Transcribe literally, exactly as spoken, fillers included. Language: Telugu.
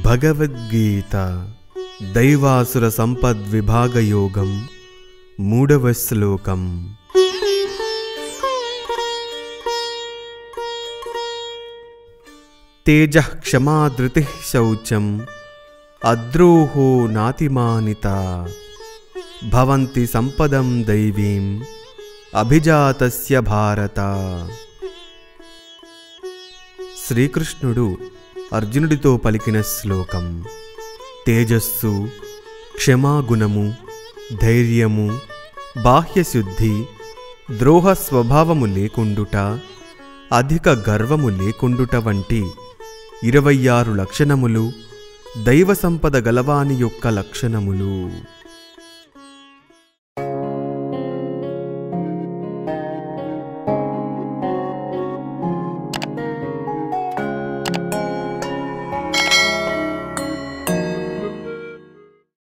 భగవద్గీత దైవాసుర సంపద్విభాగయోగం మూడవ శ్లోకం. తేజః క్షమా ధృతిః శౌచం అద్రోహో నాతిమానితా భవంతి సంపదం దైవీం అభిజాతస్య భారత. శ్రీకృష్ణుడు అర్జునుడితో పలికిన శ్లోకం. తేజస్సు, క్షమాగుణము, ధైర్యము, బాహ్యశుద్ధి, ద్రోహ స్వభావము లేకుండుట, అధిక గర్వము లేకుండుట వంటి ఇరవై ఆరు లక్షణములు దైవ సంపద గలవాని యొక్క లక్షణములు.